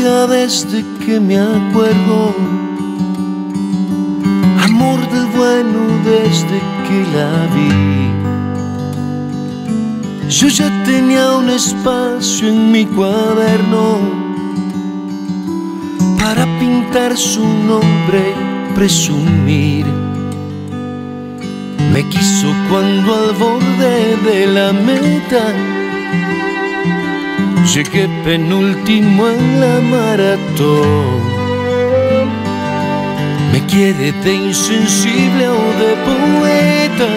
novia desde que me acuerdo, amor del bueno desde que la vi. Yo ya tenía un espacio en mi cuaderno para pintar su nombre, presumir. Me quiso cuando al borde de la meta llegué penúltimo en la maratón. Me quiere de insensible o de poeta,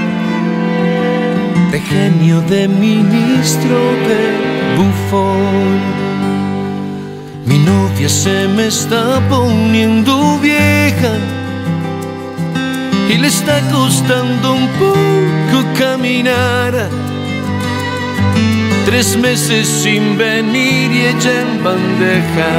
de genio, de ministro, de bufón. Mi novia se me está poniendo vieja y le está costando un poco caminar. 3 meses sin venir y ella en bandeja.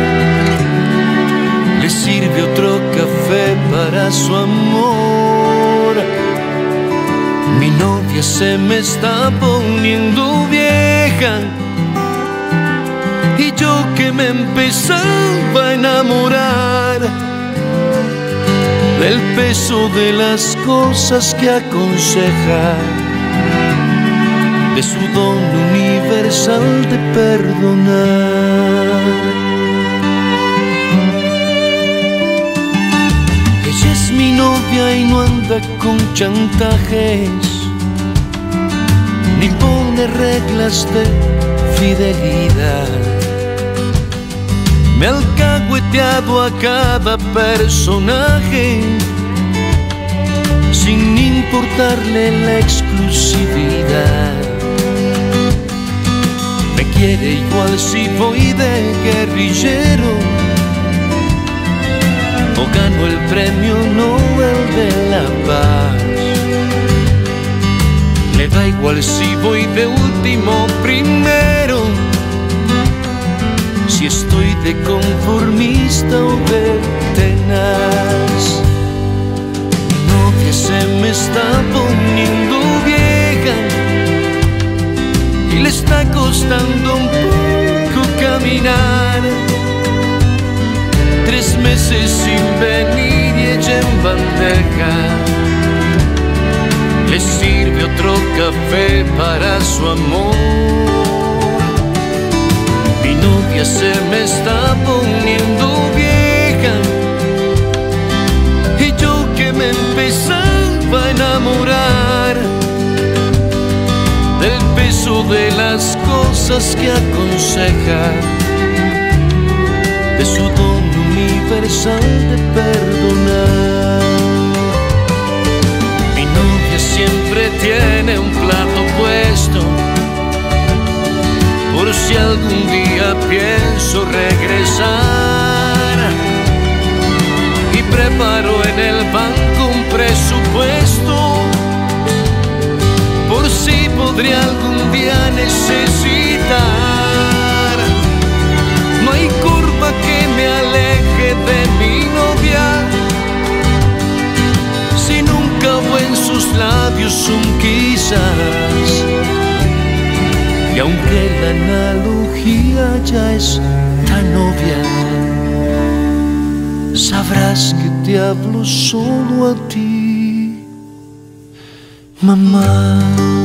Le sirve otro café para su amor. Mi novia se me está poniendo vieja y yo que me empezaba a enamorar del peso de las cosas que aconseja, de su don universal de perdonar. Ella es mi novia y no anda con chantajes, ni pone reglas de fidelidad. Me ha alcahueteado a cada personaje sin importarle la exclusividad. Me quiere igual si voy de guerrillero o gano el premio Nobel de la Paz. Le da igual si voy de último o primero, si estoy de conformista o de tenaz. Mi novia se me está poniendo vieja y le está costando un poco caminar. 3 meses sin venir y ella en bandeja. Le sirve otro café para su amor. Mi novia se me está poniendo vieja y yo que me empezaba a enamorar del peso de las cosas que aconseja, de su don universal de perdonar. Mi novia siempre tiene un plato puesto por si algún día pienso regresar, y preparo en el banco un presupuesto por si podría algún día necesitar. No hay curva que me aleje de mi novia, si nunca hubo en sus labios un quizás. Y aunque la analogía ya es tan obvia, sabrás que te hablo solo a ti, mamá.